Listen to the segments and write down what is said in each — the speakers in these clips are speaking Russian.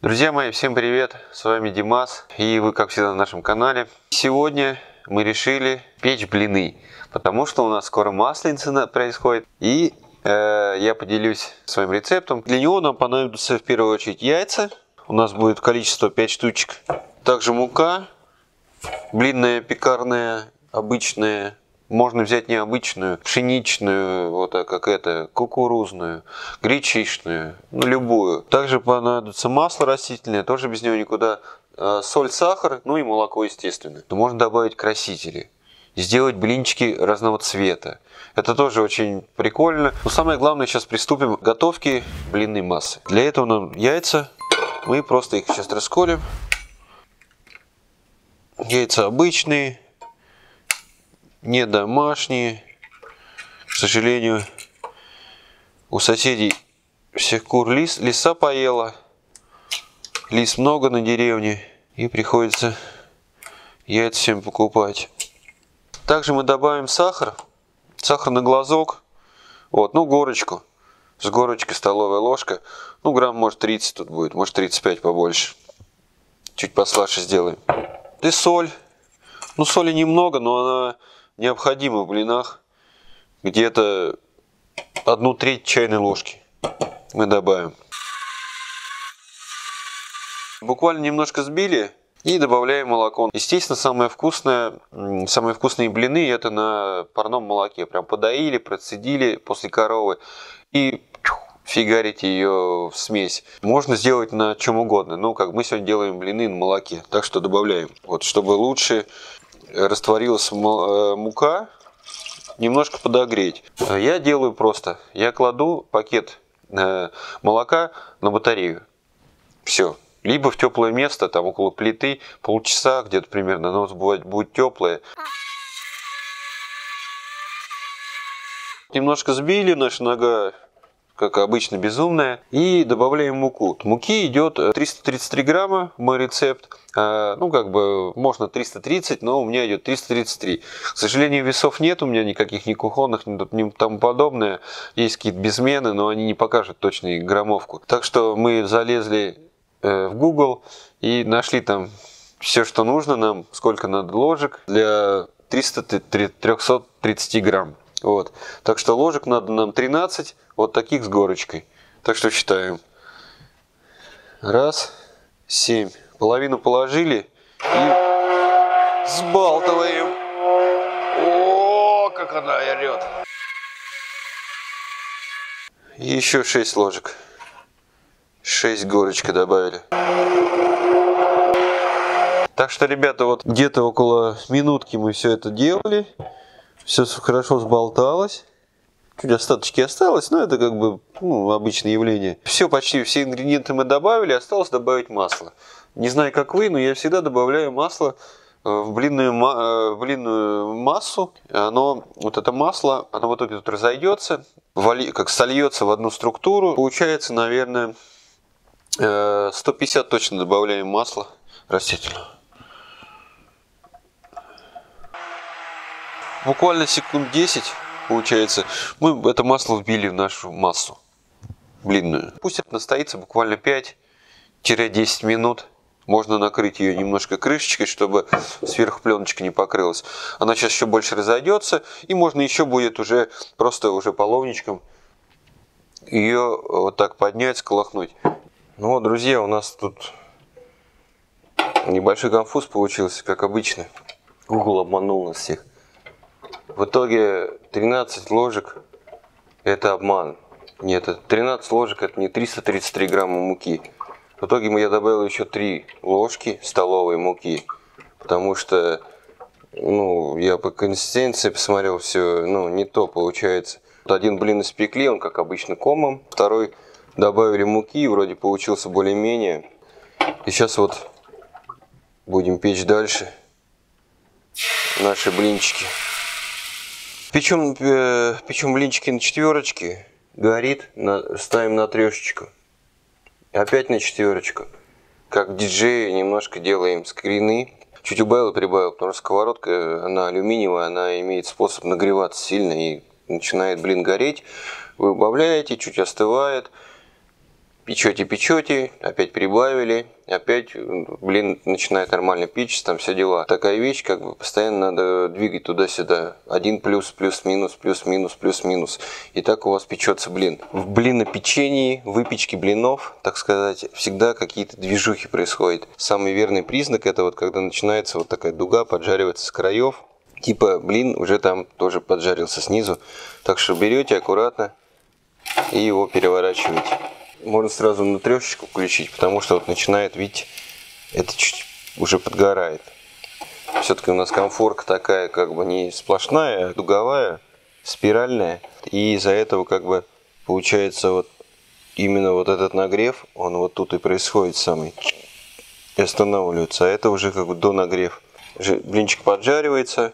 Друзья мои, всем привет! С вами Димас, и вы, как всегда, на нашем канале. Сегодня мы решили печь блины, потому что у нас скоро Масленица происходит, и я поделюсь своим рецептом. Для него нам понадобится в первую очередь яйца. У нас будет количество 5 штучек. Также мука, блинная, пекарная, обычная. Можно взять необычную, пшеничную, вот так как это, кукурузную, гречишную, ну любую. Также понадобится масло растительное, тоже без него никуда. Соль, сахар, ну и молоко, естественно. Можно добавить красители. Сделать блинчики разного цвета. Это тоже очень прикольно. Но самое главное, сейчас приступим к готовке блинной массы. Для этого нам яйца. Мы просто их сейчас расколем. Яйца обычные. Не домашние. К сожалению, у соседей всех кур лиса поела. Лис много на деревне. И приходится яйца всем покупать. Также мы добавим сахар. Сахар на глазок. Вот, ну горочку. С горочкой столовая ложка. Ну грамм может 30 тут будет. Может 35 побольше. Чуть послаще сделаем. И соль. Ну соли немного, но она необходимо в блинах. Где-то 1/3 чайной ложки мы добавим. Буквально немножко сбили и добавляем молоко. Естественно, самые вкусные блины это на парном молоке. Прям подоили, процедили после коровы и фигарите ее в смесь. Можно сделать на чем угодно. Ну, как мы сегодня делаем блины на молоке. Так что добавляем. Вот, чтобы лучше растворилась мука, немножко подогреть. Я делаю просто. Я кладу пакет молока на батарею. Все. Либо в теплое место, там около плиты, полчаса где-то примерно, оно будет теплое. Немножко сбили, наша нога, как обычно, безумная. И добавляем муку. Муки идет 333 грамма, мой рецепт. Ну, как бы, можно 330, но у меня идет 333. К сожалению, весов нет у меня никаких, ни кухонных, ни тому подобное. Есть какие-то безмены, но они не покажут точную граммовку. Так что мы залезли в Google и нашли там все, что нужно нам, сколько надо ложек для 330 грамм. Вот. Так что ложек надо нам 13, вот таких с горочкой. Так что считаем. Раз, 7. Половину положили и сбалтываем. О, как она орет. И еще 6 ложек. 6 горочка добавили. Так что, ребята, вот где-то около минутки мы все это делали. Все хорошо сболталось. Чуть остаточки осталось, но это как бы обычное явление. Все, почти все ингредиенты мы добавили, осталось добавить масло. Не знаю, как вы, но я всегда добавляю масло в блинную массу. Вот это масло, оно в итоге тут разойдется, как сольется в одну структуру. Получается, наверное, 150 точно добавляем масла растительного. Буквально секунд 10, получается, мы это масло вбили в нашу массу блинную. Пусть это настоится буквально 5-10 минут. Можно накрыть ее немножко крышечкой, чтобы сверху пленочка не покрылась. Она сейчас еще больше разойдется, и можно еще будет уже просто половничком ее вот так поднять, сколохнуть. Ну вот, друзья, у нас тут небольшой конфуз получился, как обычно. Google обманул нас всех. В итоге 13 ложек это обман. Нет, 13 ложек это не 333 грамма муки. В итоге я добавил еще 3 ложки столовой муки. Потому что, я по консистенции посмотрел, все, не то получается. Один блин испекли, он как обычно комом. Второй добавили муки, вроде получился более-менее. И сейчас вот будем печь дальше наши блинчики. Печем блинчики на четверочке, горит, ставим на трешечку. Опять на четверочку. Как диджей немножко делаем скрины. Чуть убавил и прибавил, потому что сковородка, она алюминиевая, она имеет способ нагреваться сильно и начинает блин гореть. Вы убавляете, чуть остывает. Печете, опять прибавили, опять блин начинает нормально печься, там все дела. Такая вещь, как бы постоянно надо двигать туда-сюда. Один плюс, плюс-минус, плюс-минус, плюс-минус. И так у вас печется блин. В блинопечении, выпечке блинов, так сказать, всегда какие-то движухи происходят. Самый верный признак это вот когда начинается вот такая дуга, поджаривается с краев. Типа блин уже там тоже поджарился снизу. Так что берете аккуратно и его переворачиваете. Можно сразу на трешечку включить, потому что вот начинает, видите, это чуть уже подгорает. Все-таки у нас комфорка такая, как бы не сплошная, а дуговая, спиральная. И из-за этого как бы получается вот именно вот этот нагрев, он вот тут и происходит самый. И останавливается. А это уже как бы до нагрев. Блинчик поджаривается,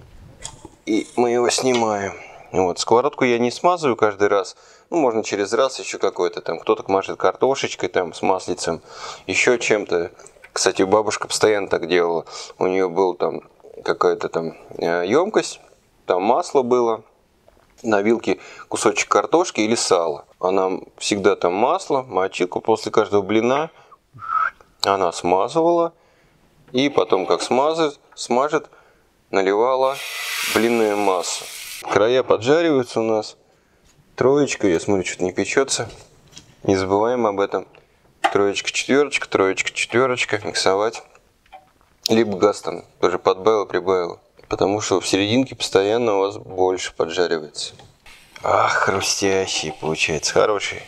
и мы его снимаем. Вот. Сковородку я не смазываю каждый раз. Ну, можно через раз еще какой-то там. Кто-то мажет картошечкой там с маслицем, еще чем-то. Кстати, бабушка постоянно так делала. У нее был там какая-то там емкость, там масло было, на вилке кусочек картошки или сала. Она всегда там масло, мочилку после каждого блина она смазывала. И потом, как смажет, наливала блинную массу. Края поджариваются у нас. Троечка, я смотрю, что-то не печется. Не забываем об этом. Троечка, четверочка, миксовать. Либо газ там тоже подбавил, прибавил. Потому что в серединке постоянно у вас больше поджаривается. Ах, хрустящие получается, хорошие.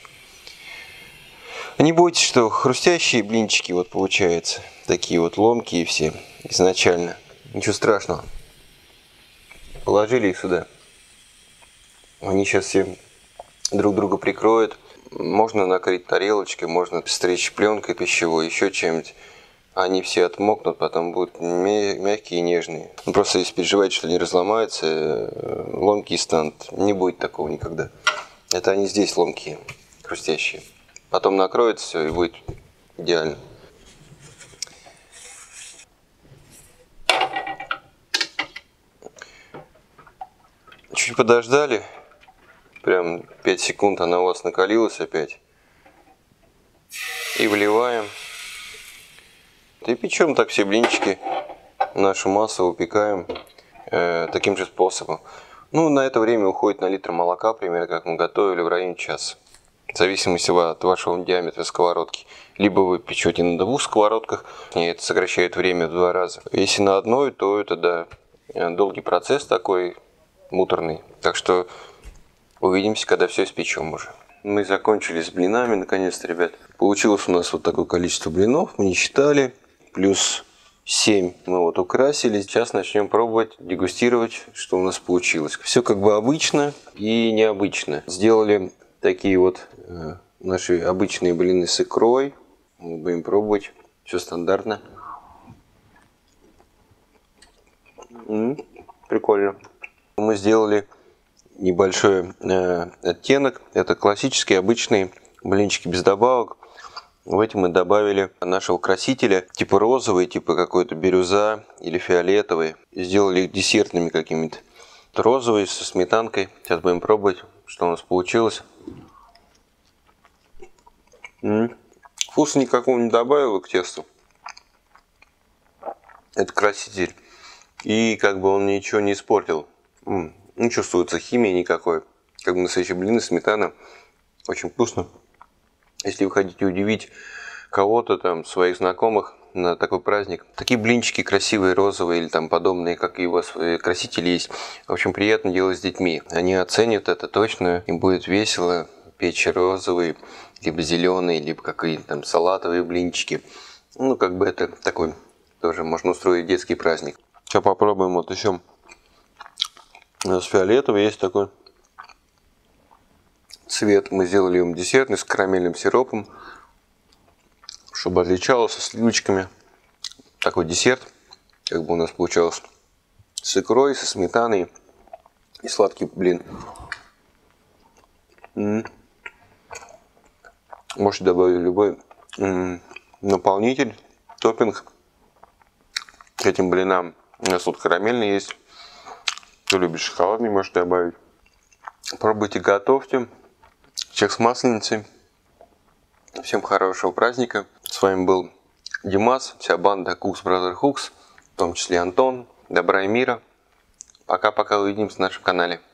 Не бойтесь, что хрустящие блинчики вот получаются. Такие вот ломкие все изначально. Ничего страшного. Положили их сюда. Они сейчас все друг друга прикроют. Можно накрыть тарелочкой, можно стричь пленкой пищевой, еще чем-нибудь. Они все отмокнут, потом будут мягкие и нежные. Просто если переживаете, что они разломаются, ломкие станут. Не будет такого никогда. Это они здесь ломкие, хрустящие. Потом накроется все и будет идеально. Чуть подождали. Прям 5 секунд она у вас накалилась опять. И вливаем. И печем так все блинчики. Нашу массу выпекаем таким же способом. Ну, на это время уходит на литр молока, примерно как мы готовили, в районе часа. В зависимости от вашего диаметра сковородки. Либо вы печете на 2 сковородках, и это сокращает время в 2 раза. Если на одной, то это да, долгий процесс такой, муторный. Так что увидимся, когда все испечем уже. Мы закончили с блинами, наконец-то, ребят. Получилось у нас вот такое количество блинов. Мы не считали. Плюс 7 мы вот украсили. Сейчас начнем пробовать, дегустировать, что у нас получилось. Все как бы обычно и необычно. Сделали такие вот наши обычные блины с икрой. Мы будем пробовать. Все стандартно. Прикольно. Мы сделали небольшой оттенок. Это классические обычные блинчики без добавок. В эти мы добавили нашего красителя, типа розовый, типа какой-то бирюза или фиолетовый. Сделали их десертными какими-то. Розовый со сметанкой. Сейчас будем пробовать, что у нас получилось. Вкуса никакого не добавил к тесту. Это краситель. И как бы он ничего не испортил. Не чувствуется химии никакой. Как бы настоящие блины, сметана. Очень вкусно. Если вы хотите удивить кого-то там, своих знакомых на такой праздник. Такие блинчики красивые, розовые или там подобные, как и у вас красители есть. В общем, приятно делать с детьми. Они оценят это точно. Им будет весело печь розовые, либо зеленые, либо какие-то там салатовые блинчики. Ну, как бы это такой, тоже можно устроить детский праздник. Сейчас попробуем вот еще. У нас фиолетовый есть такой цвет. Мы сделали им десертный с карамельным сиропом, чтобы отличался, с сливочками. Такой десерт, как бы у нас получалось, с икрой, со сметаной и сладкий блин. Можете добавить любой наполнитель, топпинг к этим блинам. У нас тут карамельный есть. Кто любит шоколадный, можете добавить. Пробуйте, готовьте. Чек с масленицей. Всем хорошего праздника. С вами был Димас, вся банда Cooks Brother Hooks, в том числе Антон. Добра и мира. Пока-пока, увидимся на нашем канале.